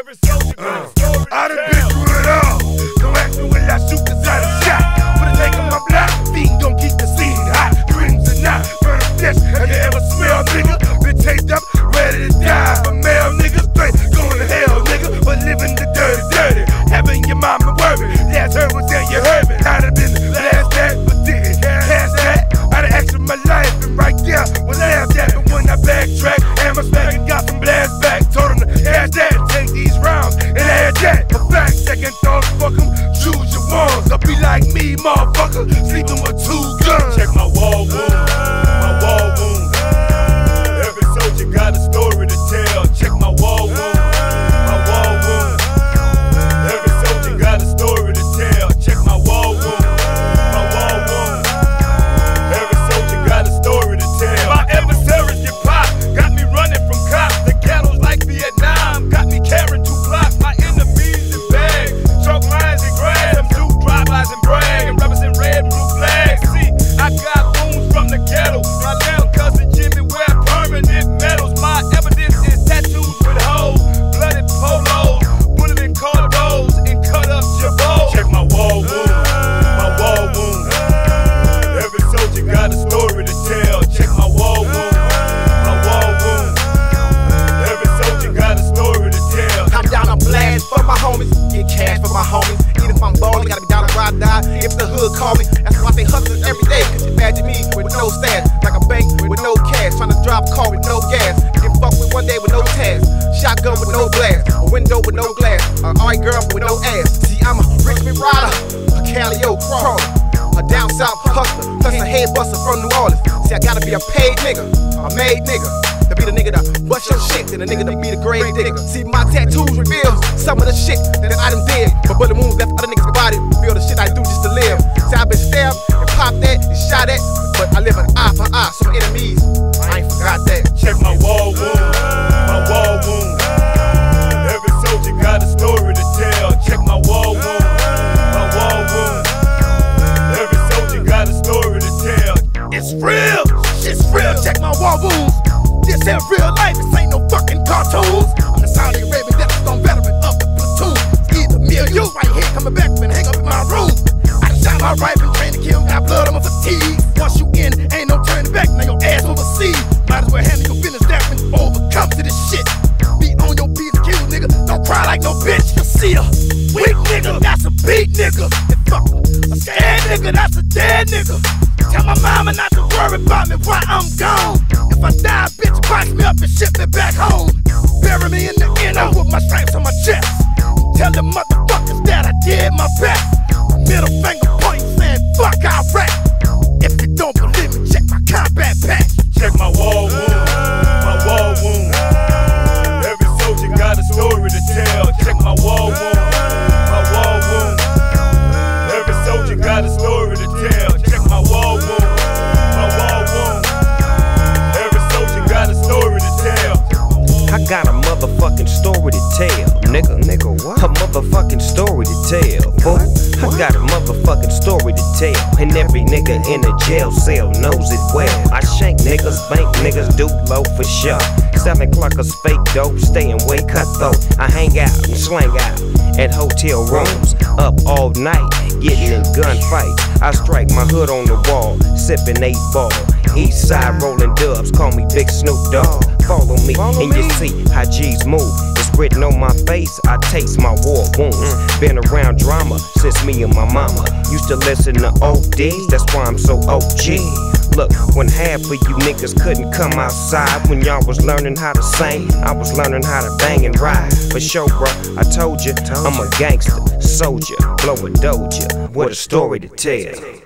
Every soldier got a story. I done been through it all. Don't ask me when I shoot, cause I done shot. Put a tank on my block, feet gon' keep the scene hot. Dreams are not burning flesh. Have you ever smell, nigga? Been taped up, ready to die. For male niggas straight, going to hell, nigga. But living the dirty. Having your mama worried. Last heard was saying you heard me. I'd have been last that, but didn't cash that. I'd have asked for my life, and right there was laughed at. But when I backtrack, and my spec and got some blast back, told him to cash that, take these rounds and add that. A fact, second thoughts, fuck 'em, choose your ones. Or be like me, motherfucker, sleeping with 2 guns. Check my wall wound, my wall wound. Every soldier got a story to tell. Check my wall wound, my wall wound. Every soldier got a story to tell. Check my wall wound, my wall wound. Every soldier got a story to tell. My adversaries get popped, got me running from cops. The ghettos like Vietnam, got me carrying 2 blocks. My enemies in bag, chalk lines and grass. Them do drive-bys and brag, and represent red and blue flags. See, I got wounds from the ghetto. My little cousin Jimmy wear permanent medals. My evidence is tattoos with holes, blooded polos, bullet and cordos, and cut up jabos. Check my wall wound, my wall wound. Every soldier got a story to tell. Check my wall wound, my wall wound. Every soldier got a story to tell. I'm down a blast for my homies, get cash for my homies. Even if I'm ballin', gotta be down to ride die. If the hood call me, that's why I say hustling every day. Cause imagine me with no stash, like a bank with no cash, trying to drive a car with no gas. Get fucked with one day with no task, shotgun with no blast, a window with no glass, an alright girl with no ass. See, I'm a Richmond rider, a Calio crawler, a down south hustler, plus a head buster from New Orleans. See, I gotta be a paid nigga, a made nigga, to be the nigga that bust your shit, and the nigga that be the grave digger. See, my tattoos reveal some of the shit that I done did, but bullet wounds left other niggas' body reveal the shit I do just to live. See, I've been stabbed and popped at and shot at, but I live an eye for eye, so my enemies, I ain't forgot that. Check my wall wound, my wall wound. Every soldier got a story to tell. Check my wall wound, my wall wound. Every soldier got a story to tell. It's real, shit's real, check my wall wounds. This ain't real life, this ain't no fucking cartoons. I'm the Saudi Arabian Desert Storm veteran of the platoon. Either me or you, right here coming back and hang up in my room. I done shot my rifle, trained to kill, got blood on my fatigue. Once you in, ain't no turning back, now your ass overseas. Might as well handle your business that when overcome to this shit. Be on your P's and Q's, nigga, don't cry like no bitch. You see a weak nigga, that's a beat nigga. And fuck a scared nigga, that's a dead nigga. Tell my mama not to worry about me while I'm gone. If I die, bitch, box me up and ship me back home. Bury me in the inner with my stripes on my chest. Tell the motherfuckers that I did my best. Middle finger pointing saying fuck I rap. If you don't believe me, check my combat patch. Check my wall wound, my wall wound. Every soldier got a story to tell. Check my wall wound, my wall wound. Every soldier got a story to tell. Check my wall wound, my wall wound. Every soldier got a story to tell. I got a motherfucking story to tell, nigga. Nigga, what? A motherfucking story to tell, fool. I got a motherfucking story to tell, and every nigga in a jail cell knows it well. I shank niggas, bank niggas, do low for sure. 7 clockers, fake dope, staying way cutthroat. I hang out and slang out at hotel rooms, up all night, getting in gunfights. I strike my hood on the wall, sipping 8 ball. East side rolling dubs, call me Big Snoop Dogg. Follow me and you see how G's move. It's written on my face, I taste my war wounds. Been around drama since me and my mama used to listen to ODs, that's why I'm so OG. Look, when half of you niggas couldn't come outside, when y'all was learning how to sing, I was learning how to bang and ride. For sure, bro, I told you, I'm a gangster, soldier, blow a doja, what a story to tell.